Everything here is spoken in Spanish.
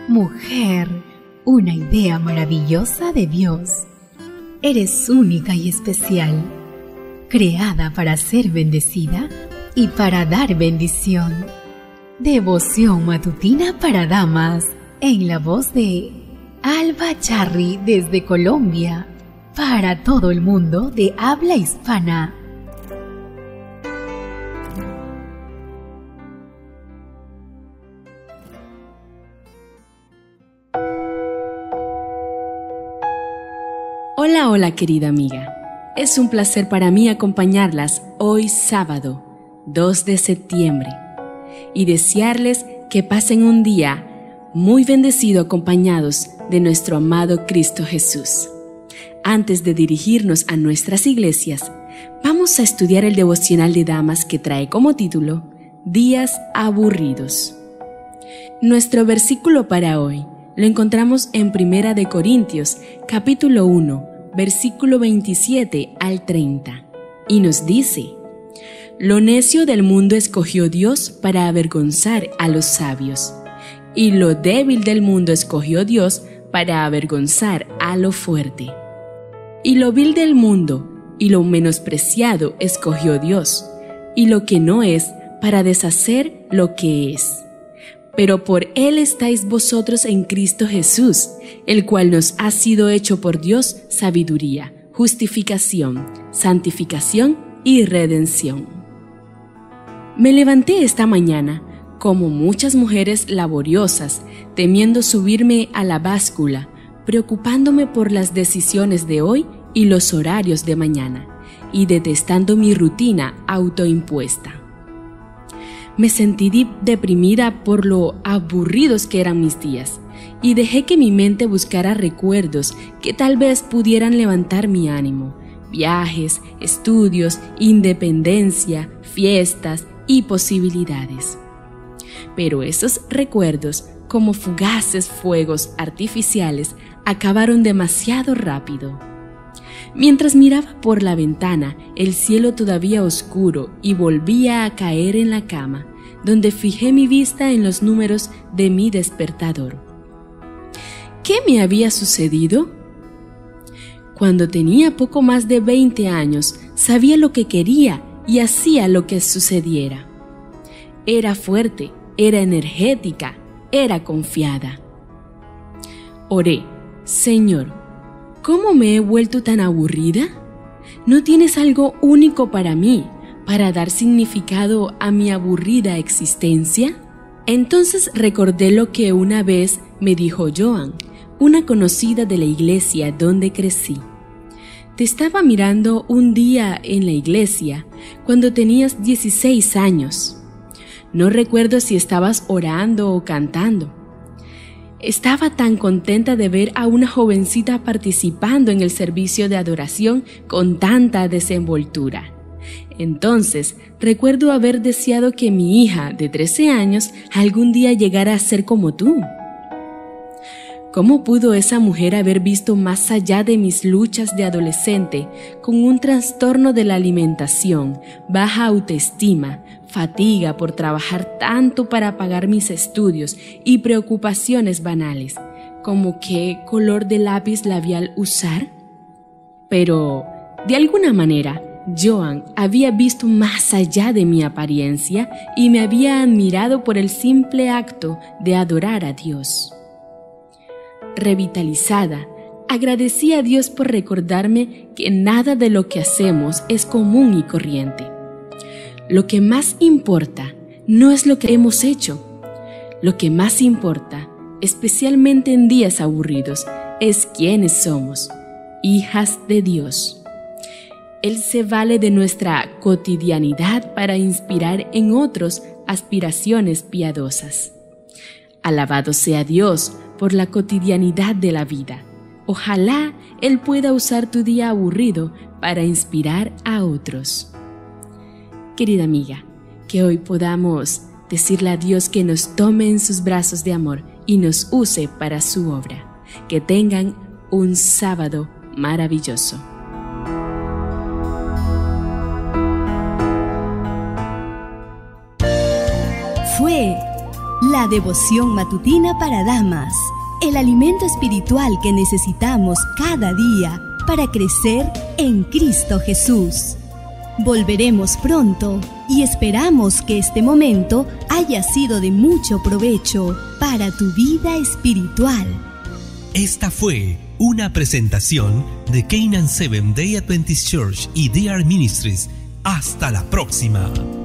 Mujer, una idea maravillosa de Dios. Eres única y especial, creada para ser bendecida y para dar bendición. Devoción matutina para damas, en la voz de Alba Charri desde Colombia, para todo el mundo de habla hispana. Hola, hola querida amiga. Es un placer para mí acompañarlas hoy sábado, 2 de septiembre, y desearles que pasen un día muy bendecido acompañados de nuestro amado Cristo Jesús. Antes de dirigirnos a nuestras iglesias, vamos a estudiar el devocional de damas que trae como título Días aburridos. Nuestro versículo para hoy lo encontramos en 1 de Corintios, capítulo 1, versículo 27 al 30, y nos dice: Lo necio del mundo escogió Dios para avergonzar a los sabios, y lo débil del mundo escogió Dios para avergonzar a lo fuerte. Y lo vil del mundo y lo menospreciado escogió Dios, y lo que no es para deshacer lo que es. Pero por Él estáis vosotros en Cristo Jesús, el cual nos ha sido hecho por Dios sabiduría, justificación, santificación y redención. Me levanté esta mañana, como muchas mujeres laboriosas, temiendo subirme a la báscula, preocupándome por las decisiones de hoy y los horarios de mañana, y detestando mi rutina autoimpuesta. Me sentí deprimida por lo aburridos que eran mis días, y dejé que mi mente buscara recuerdos que tal vez pudieran levantar mi ánimo: viajes, estudios, independencia, fiestas y posibilidades. Pero esos recuerdos, como fugaces fuegos artificiales, acabaron demasiado rápido. Mientras miraba por la ventana, el cielo todavía oscuro, y volvía a caer en la cama, donde fijé mi vista en los números de mi despertador. ¿Qué me había sucedido? Cuando tenía poco más de 20 años, sabía lo que quería y hacía lo que sucediera. Era fuerte, era energética, era confiada. Oré: Señor, ¿cómo me he vuelto tan aburrida? ¿No tienes algo único para mí, para dar significado a mi aburrida existencia? Entonces recordé lo que una vez me dijo Joan, una conocida de la iglesia donde crecí. Te estaba mirando un día en la iglesia cuando tenías 16 años. No recuerdo si estabas orando o cantando. Estaba tan contenta de ver a una jovencita participando en el servicio de adoración con tanta desenvoltura. Entonces, recuerdo haber deseado que mi hija de 13 años algún día llegara a ser como tú. ¿Cómo pudo esa mujer haber visto más allá de mis luchas de adolescente, con un trastorno de la alimentación, baja autoestima, fatiga por trabajar tanto para pagar mis estudios y preocupaciones banales, como qué color de lápiz labial usar? Pero, de alguna manera, Joan había visto más allá de mi apariencia y me había admirado por el simple acto de adorar a Dios. Revitalizada, agradecí a Dios por recordarme que nada de lo que hacemos es común y corriente. Lo que más importa no es lo que hemos hecho. Lo que más importa, especialmente en días aburridos, es quiénes somos, hijas de Dios. Él se vale de nuestra cotidianidad para inspirar en otros aspiraciones piadosas. Alabado sea Dios por la cotidianidad de la vida. Ojalá Él pueda usar tu día aburrido para inspirar a otros. Querida amiga, que hoy podamos decirle a Dios que nos tome en sus brazos de amor y nos use para su obra. Que tengan un sábado maravilloso. Fue la devoción matutina para damas, el alimento espiritual que necesitamos cada día para crecer en Cristo Jesús. Volveremos pronto y esperamos que este momento haya sido de mucho provecho para tu vida espiritual. Esta fue una presentación de Canaan Seventh Day Adventist Church y DR Ministries. Hasta la próxima.